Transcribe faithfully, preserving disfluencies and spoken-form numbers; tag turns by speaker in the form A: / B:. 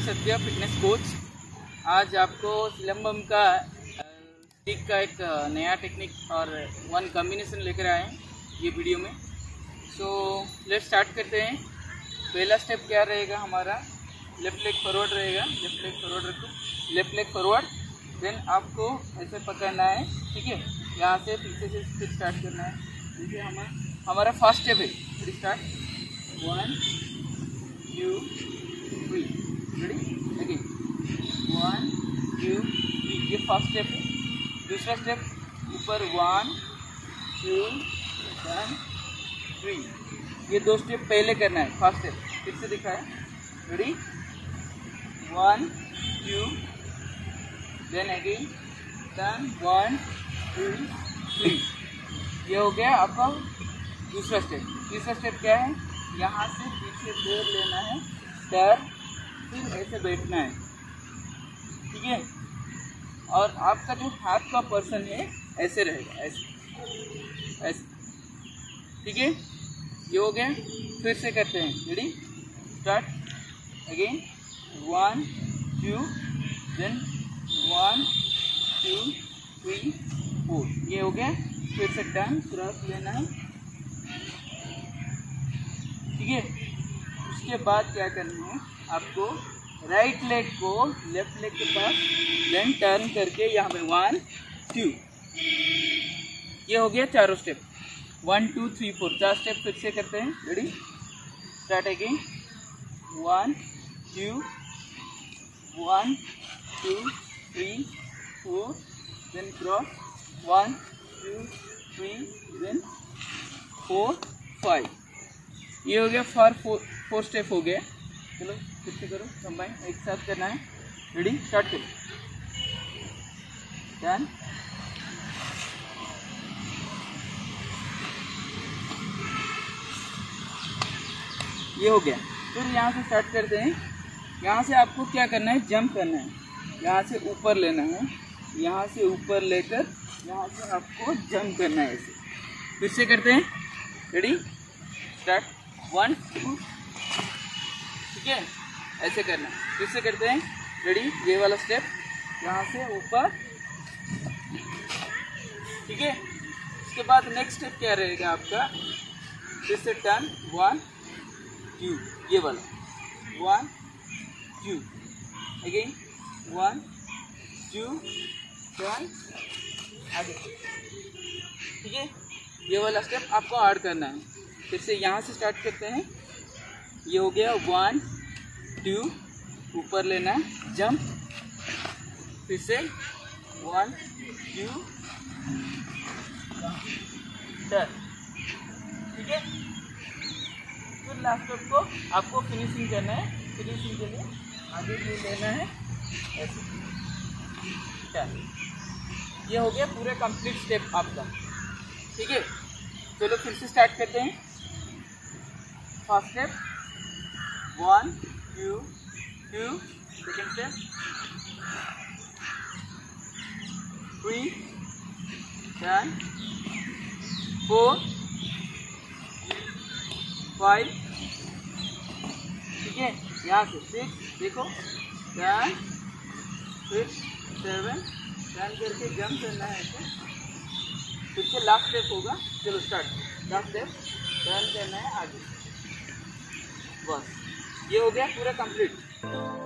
A: Satya fitness coach. आज आपको सिलंबम का स्टिक का एक नया टेक्निक और वन कॉम्बिनेशन लेकर आए हैं ये वीडियो में। सो लेट्स स्टार्ट करते हैं। पहला स्टेप क्या रहेगा हमारा, लेफ्ट लेग फॉरवर्ड रहेगा। लेफ्ट लेग फॉरवर्ड रखो, लेफ्ट लेग फॉरवर्ड। देन आपको ऐसे पकड़ना है, ठीक है। यहाँ से पीछे से स्टिक स्टार्ट करना है। देखिए हमारा हमारा फर्स्ट स्टेप है, start one two three, ready again one two three, ये फर्स्ट स्टेप है। दूसरा स्टेप ऊपर वन टू वन थ्री, ये दो स्टेप पहले करना है। फर्स्ट स्टेप फिर से दिखाएं, ready one two then again then one two three, ये हो गया आपका दूसरा स्टेप। तीसरा स्टेप क्या है, यहाँ से पीछे पैर लेना है, पैर फिर ऐसे बैठना है, ठीक है। और आपका जो हाथ का पर्सन है ऐसे रहेगा, ऐसे ऐसे, ठीक है। ये हो गया। फिर से करते हैं, ready start again one two then one two three four, ये हो गया। फिर से टर्न क्रॉस लेना है, ठीक है। उसके बाद क्या करना है आपको, राइट लेग को लेफ्ट लेग के पास देन टर्न करके यहाँ पे वन टू, ये हो गया चारों step. One two three four, चार स्टेप फिर से करते हैं, ready start again one two one two three four then cross one two three then four five, ये हो गया। फॉर फोर फोर स्टेप हो गया। चलो फिर से करो, कंबाइन एक साथ करना है, रेडी स्टार्ट करो डन। ये हो गया। फिर यहाँ से स्टार्ट करते हैं। यहाँ से आपको क्या करना है, जंप करना है। यहाँ से ऊपर लेना है, यहाँ से ऊपर लेकर यहाँ से आपको जंप करना है ऐसे। फिर से करते हैं, रेडी स्टार्ट वन टू, ठीक है, ऐसे करना है। फिर से करते हैं, रेडी ये वाला स्टेप, यहाँ से ऊपर, ठीक है। उसके बाद नेक्स्ट स्टेप क्या रहेगा आपका, फिर से टर्न वन टू, ये वाला one two again one two turn आगे, ठीक है। ये वाला स्टेप आपको ऐड करना है। फिर से यहाँ से स्टार्ट करते हैं। ये हो गया वन टू, ऊपर लेना है जंप, फिर से वन टू टर्न, ठीक है। फिर लास्ट स्टेप को आपको फिनिशिंग करना है। फिनिशिंग के लिए आगे भी लेना है ऐसे, टर्न। ये हो गया पूरे कंप्लीट स्टेप आपका, ठीक है। चलो फिर से स्टार्ट करते हैं। First step one two two, second step three ten four five, ठीक है। यहाँ से सिक्स, देखो टेन सिक्स सेवन, टर्न करके जंप करना है ऐसे। फिर से लास्ट स्टेप होगा। चलो स्टार्ट, लास्ट स्टेप टर्न करना है आगे, बस ये हो गया पूरा कंप्लीट।